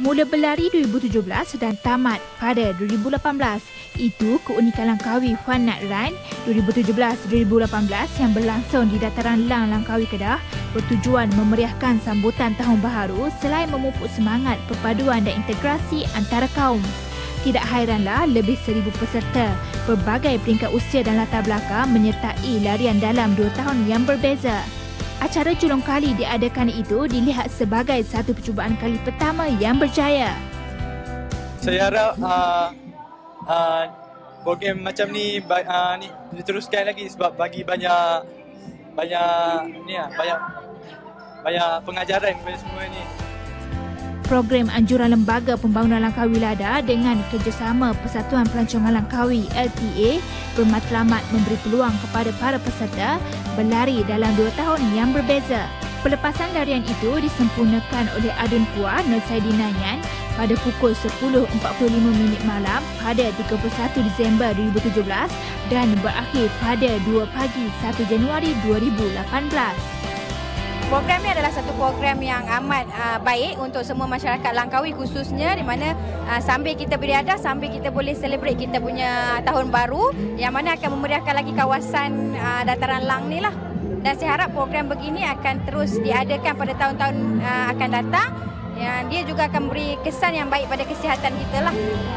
Mula berlari 2017 dan tamat pada 2018. Itu keunikan Langkawi Fun Night Run 2017-2018 yang berlangsung di Dataran Lang Langkawi Kedah bertujuan memeriahkan sambutan Tahun Baharu selain memupuk semangat perpaduan dan integrasi antara kaum. Tidak hairanlah lebih 1,000 peserta berbagai peringkat usia dan latar belakang menyertai larian dalam 2 tahun yang berbeza. Acara julung kali diadakan itu dilihat sebagai satu percubaan kali pertama yang berjaya. Saya harap program macam ni diteruskan lagi sebab bagi banyak pengajaran kepada semua ni. Program anjuran Lembaga Pembangunan Langkawi Lada dengan kerjasama Persatuan Pelancongan Langkawi LPA bermatlamat memberi peluang kepada para peserta berlari dalam 2 tahun yang berbeza. Pelepasan larian itu disempurnakan oleh Adun Puan Nur Saidinayan pada pukul 10.45 malam pada 31 Disember 2017 dan berakhir pada 2 pagi 1 Januari 2018. Program ini adalah satu program yang amat baik untuk semua masyarakat Langkawi khususnya di mana sambil kita beriadah, sambil kita boleh celebrate kita punya tahun baru yang mana akan memeriahkan lagi kawasan Dataran Lang ni lah. Dan saya harap program begini akan terus diadakan pada tahun-tahun akan datang. Dia juga akan beri kesan yang baik pada kesihatan kita lah.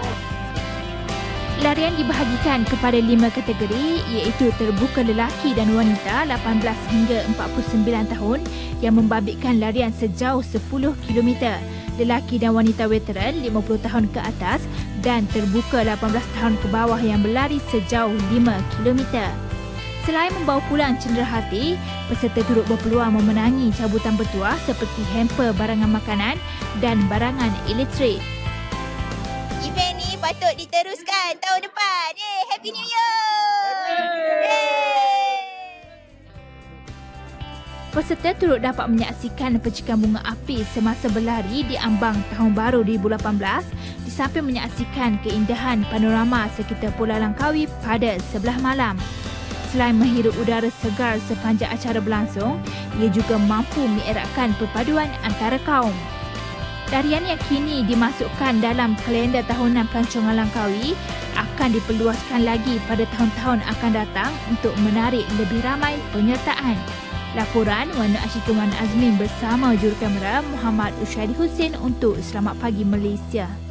Larian dibahagikan kepada 5 kategori iaitu terbuka lelaki dan wanita 18 hingga 49 tahun yang membabitkan larian sejauh 10 km, lelaki dan wanita veteran 50 tahun ke atas dan terbuka 18 tahun ke bawah yang berlari sejauh 5 km. Selain membawa pulang cenderahati, peserta turut berpeluang memenangi cabutan bertuah seperti hamper barangan makanan dan barangan elektrik. Event ni patut diteruskan tahun depan. Happy New Year! Peserta turut dapat menyaksikan percikan bunga api semasa berlari di ambang Tahun Baru 2018 di samping menyaksikan keindahan panorama sekitar Pulau Langkawi pada sebelah malam. Selain menghirup udara segar sepanjang acara berlangsung, ia juga mampu mengeratkan perpaduan antara kaum. Larian yang kini dimasukkan dalam kalender tahunan Pelancongan Langkawi akan diperluaskan lagi pada tahun-tahun akan datang untuk menarik lebih ramai penyertaan. Laporan Wan Ashikuman Azmin bersama jurukamera Muhammad Ushadi Hussein untuk Selamat Pagi Malaysia.